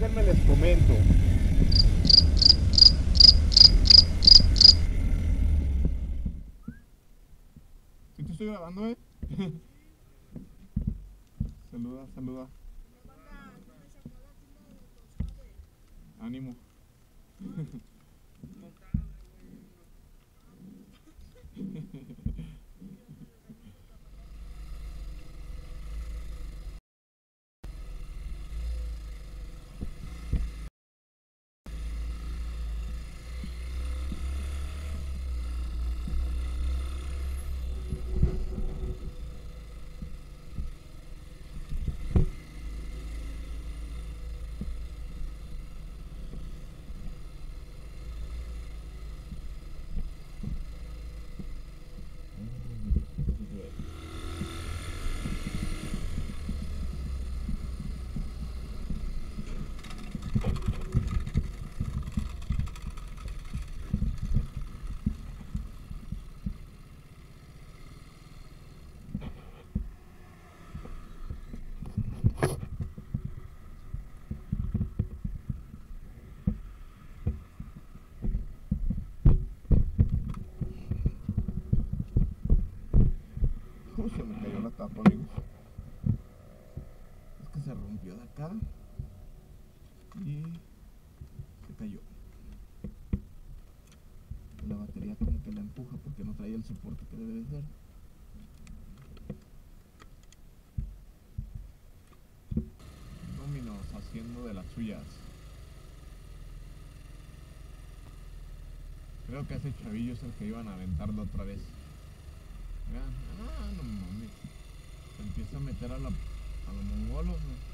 déjenme les comento. Si te estoy grabando, Saluda, saluda. Ánimo. Se me cayó la tapa, amigos. Es que se rompió de acá y se cayó. La batería como que la empuja porque no traía el soporte que debe de ser. Dominos haciendo de las suyas. Creo que ese chavillo es el que iban a aventarlo otra vez. Vean, no mames. Se empieza a meter a los mongolos, ¿no?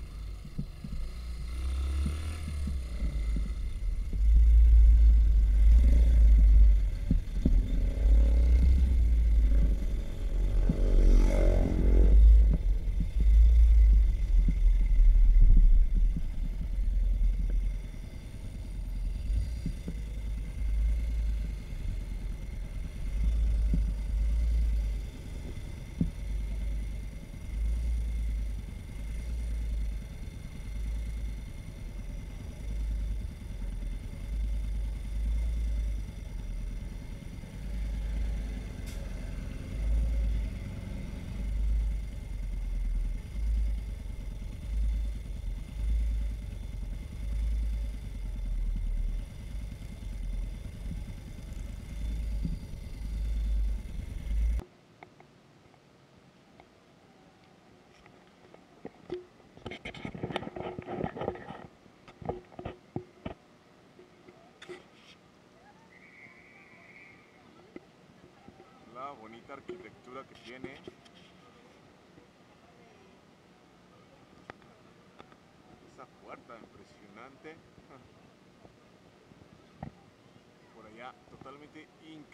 La bonita arquitectura que tiene. Esa puerta impresionante. Por allá totalmente increíble.